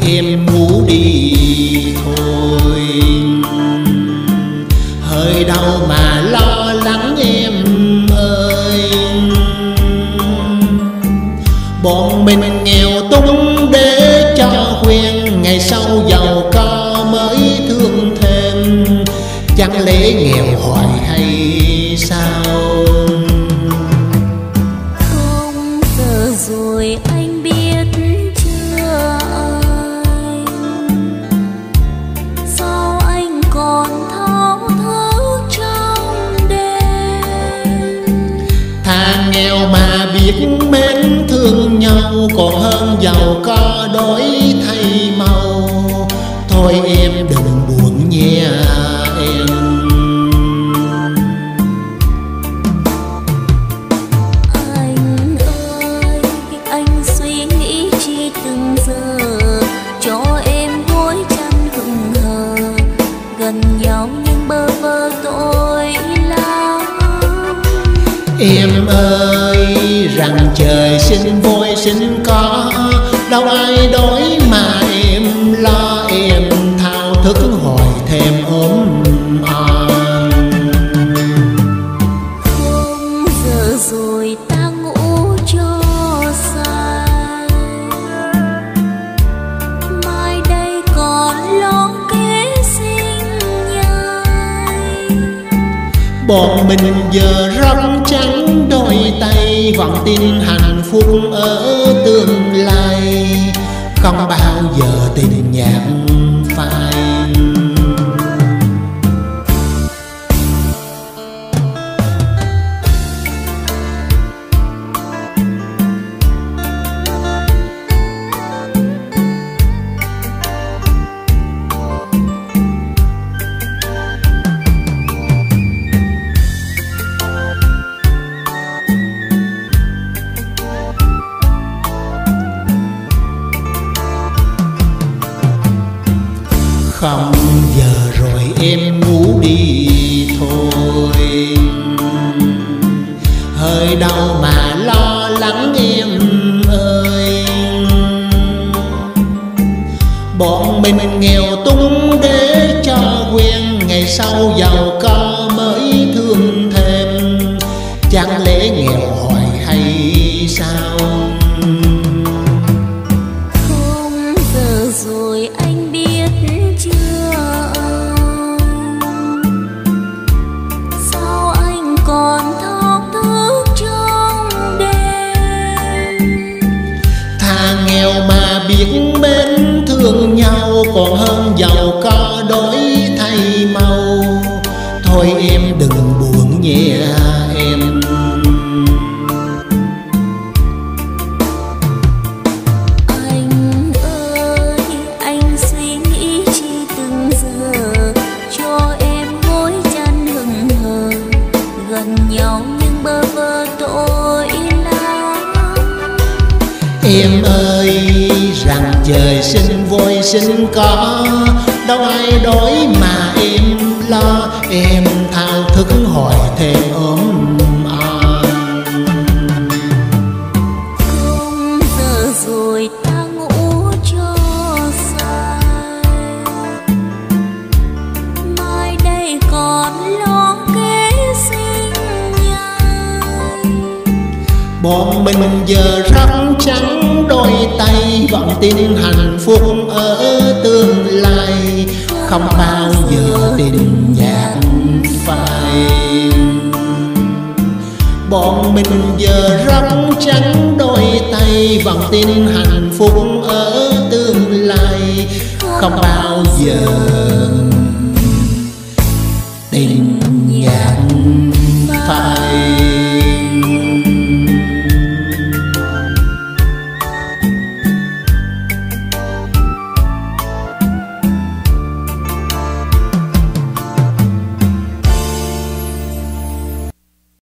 em ngủ đi thôi. Hơi đau mà lo lắng em ơi. Bọn mình nghèo túng để cho quen, ngày sau giàu có mới thương thêm. Chẳng lẽ nghèo hoài hay sao? Không giờ rồi anh biết chưa anh, sao anh còn thao thức trong đêm. Thà nghèo mà biết mến thương nhau, còn hơn giàu có đổi thay màu. Thôi em đừng buồn nhé em. Anh ơi, anh suy nghĩ chi từng giờ, cho em gối chăn hững hờ. Gần nhau nhưng bơ vơ tội lắm. Em ơi, rằng trời sinh vui sinh có, đâu ai đói mà em lo. Em thao thức hồi thêm ốm on. Không giờ rồi ta ngủ cho say, mai đây còn lo kế sinh nhai. Bọn mình giờ rất trắng đôi tay, vẫn tin hạnh phúc ở tương lai. Không bao giờ tình nhạc phai. Không giờ rồi em ngủ đi thôi. Hơi đau mà lo lắng em ơi. Bọn mình nghèo túng để cho quen, ngày sau giàu có mới thương thêm. Chẳng lẽ nghèo hoài hay sao? Không giờ rồi anh biết chưa anh, sao anh còn thao thức trong đêm. Thà nghèo mà biết mến thương nhau, còn hơn giàu có đổi thay màu. Thôi em đừng buồn nhé em. Anh ơi, anh suy nghĩ chi từng giờ, cho em gối chăn hững hờ. Gần nhau nhưng bơ vơ tội lắm. Em ơi, rằng trời sinh vui sinh có, đâu ai đói mà em lo. Em thao thức hồi thêm ốm on. Không giờ rồi ta ngủ cho say, mai đây còn lo kế sinh nhai. Bọn mình giờ rất trắng đôi tay, vẫn tin hạnh phúc ở tương lai. Không bao giờ tình nhạc phai. Bọn mình giờ rất trắng đôi tay, vẫn tin hạnh phúc ở tương lai. Không bao giờ